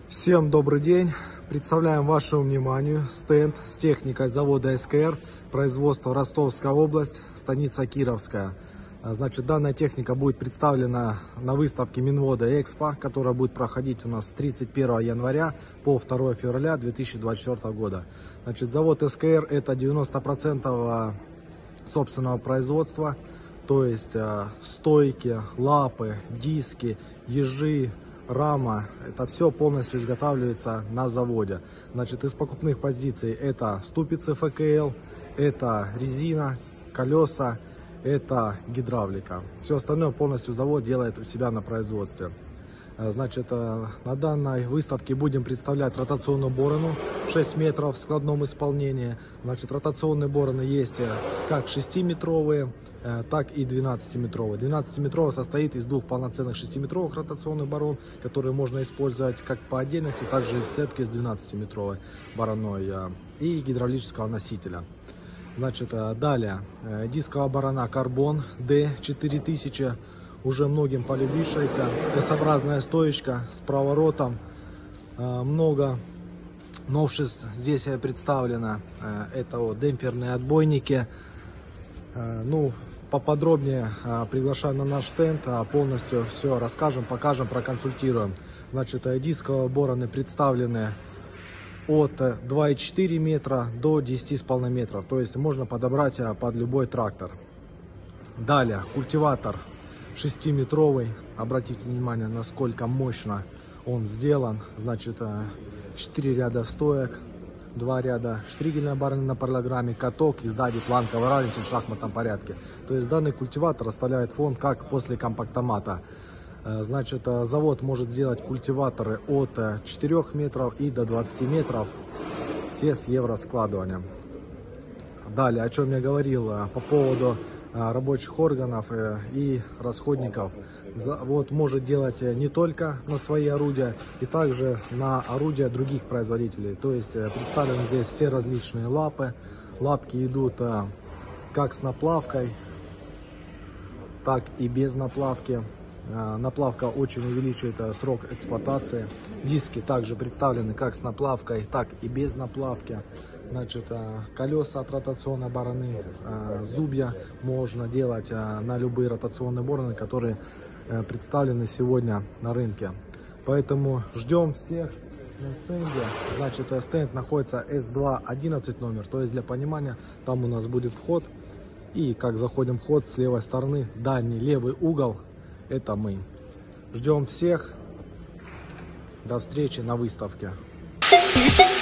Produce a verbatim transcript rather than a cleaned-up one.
Всем добрый день! Представляем вашему вниманию стенд с техникой завода СКР, производство Ростовская область, станица Кировская. Значит, данная техника будет представлена на выставке Минвода Экспо, которая будет проходить у нас с тридцать первого января по второе февраля две тысячи двадцать четвёртого года. Значит, завод СКР это девяносто процентов собственного производства, то есть стойки, лапы, диски, ежи, рама, это все полностью изготавливается на заводе. Значит, из покупных позиций это ступицы эф ка эл, это резина, колеса, это гидравлика. Все остальное полностью завод делает у себя на производстве. Значит, на данной выставке будем представлять ротационную борону шесть метров в складном исполнении. Значит, ротационные бороны есть как шестиметровые, так и двенадцатиметровые. двенадцатиметровая состоит из двух полноценных шестиметровых ротационных борон, которые можно использовать как по отдельности, так же и в сцепке с двенадцатиметровой бороной и гидравлического носителя. Значит, далее дисковая борона Carbon ди четыре тысячи. Уже многим полюбившаяся эс-образная стоечка с проворотом. Много новшеств здесь представлено. Это вот демпферные отбойники. Ну, поподробнее приглашаю на наш стенд. Полностью все расскажем, покажем, проконсультируем. Значит, дисковые бороны представлены от двух и четырёх метра до десяти с половиной метров. То есть можно подобрать под любой трактор. Далее культиватор шестиметровый. Обратите внимание, насколько мощно он сделан. Значит, четыре ряда стоек, два ряда штригельной бороны на параллелограмме, каток и сзади планка выравниватель в шахматном порядке. То есть данный культиватор оставляет фон как после компактомата. Значит, завод может сделать культиваторы от четырёх метров и до двадцати метров, все с евроскладыванием. Далее, о чем я говорил по поводу рабочих органов и расходников. Завод может делать не только на свои орудия, и также на орудия других производителей. То есть представлены здесь все различные лапы. Лапки идут как с наплавкой, так и без наплавки. Наплавка очень увеличивает срок эксплуатации. Диски также представлены как с наплавкой, так и без наплавки. Значит, колеса от ротационной бороны, зубья можно делать на любые ротационные бороны, которые представлены сегодня на рынке. Поэтому ждем всех на стенде. Значит, стенд находится эс два одиннадцать номер, то есть для понимания, там у нас будет вход. И как заходим в вход, с левой стороны дальний левый угол, это мы. Ждем всех. До встречи на выставке.